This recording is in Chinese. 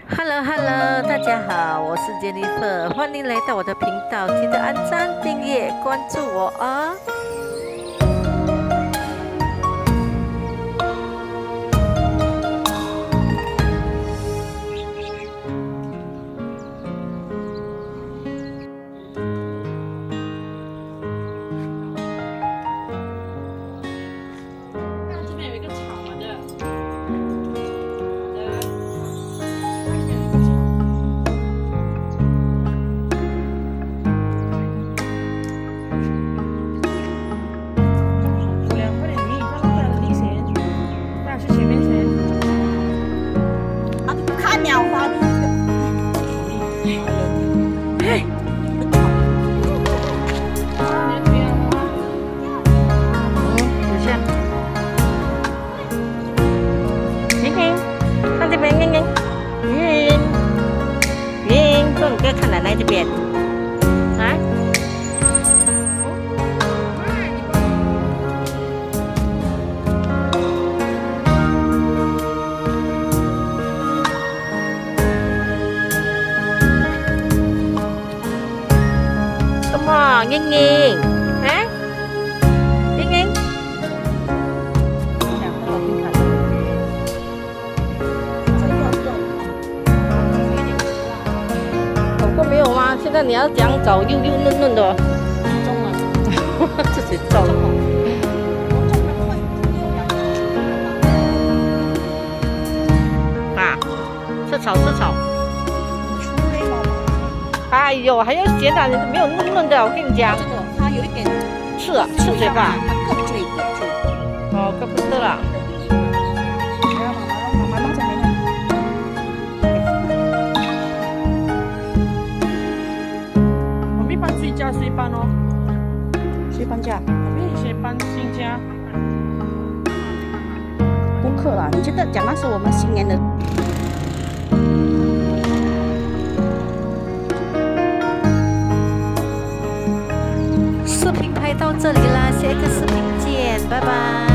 Hello Hello，大家好，我是 Jennifer， 欢迎来到我的频道，记得按赞、订阅、关注我哦。 这边有一个草的。 鸟花的。 嘿，等一下，云云，看这边，云云，云云，做你哥看奶奶这边，啊？英英，哎，英英，走过没有吗？现在你要怎样走？幼幼嫩嫩的， 中了， 自己走。啊，吃草吃草。哎呦，还要咸的，没有嫩嫩的，我跟你讲。 这个它有一点刺啊，刺嘴巴。 它硌嘴硌嘴。 哦，硌不得了。 妈妈弄成没了。 我们一般睡觉睡班哦， 谁搬家？ 谁搬新家？ 功课啦，你这个讲那是我们新年的。 视频拍到这里啦，下一个视频见，拜拜。